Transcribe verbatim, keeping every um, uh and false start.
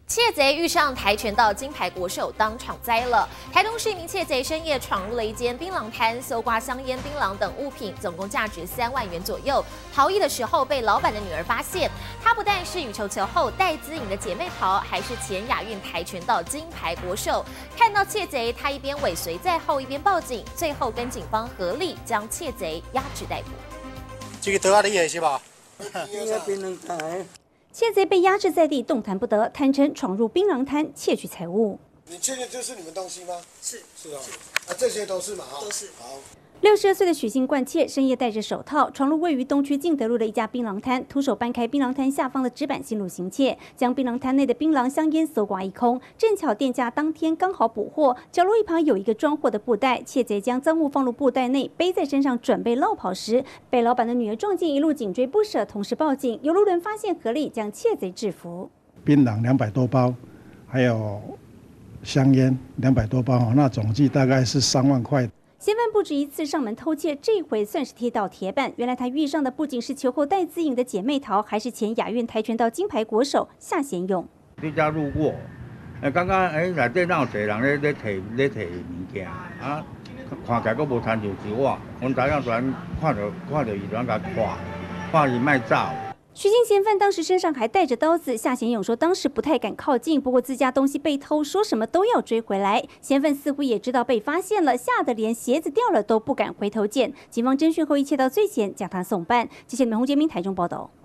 窃贼遇上跆拳道金牌国手，当场栽了。台东市一名窃贼深夜闯入了一间槟榔摊，搜刮香烟、槟榔等物品，总共价值三万元左右。逃逸的时候被老板的女儿发现，她不但是羽球球后戴资颖的姐妹淘，还是前亚运跆拳道金牌国手。看到窃贼，她一边尾随在后，一边报警，最后跟警方合力将窃贼压制逮捕。 这个得下的也是吧？ 应该槟榔摊。 窃贼被压制在地，动弹不得，坦承闯入槟榔摊窃取财物。 你确定这是你们东西吗？ 是是啊，啊这些都是嘛？ 都是。 好。 六十二岁的许姓惯窃深夜戴着手套，闯入位于东区敬德路的一家槟榔摊，徒手搬开槟榔摊下方的纸板信路行窃，将槟榔摊内的槟榔、香烟搜刮一空。正巧店家当天刚好补货，角落一旁有一个装货的布袋，窃贼将赃物放入布袋内，背在身上准备落跑时，被老板的女儿撞见，一路紧追不舍，同时报警。有路人发现，合力将窃贼制服。 槟榔两百多包，还有香烟两百多包，那总计大概是三万块。 嫌犯不止一次上门偷窃，这回算是贴到铁板。原来他遇上的不仅是球后戴资颖的姐妹淘，还是前亚运跆拳道金牌国手夏贤勇。 你家路过，哎，刚刚哎内底哪有侪人咧咧摕咧摕物件啊？看起来佫无亲像是我，阮知影全看到看到伊就甲看，看伊卖走。 徐姓嫌犯当时身上还带着刀子，夏贤勇说当时不太敢靠近，不过自家东西被偷，说什么都要追回来。嫌犯似乎也知道被发现了，吓得连鞋子掉了都不敢回头捡。警方侦讯后一切到最前，将他送办。记者李洪杰明台中报道。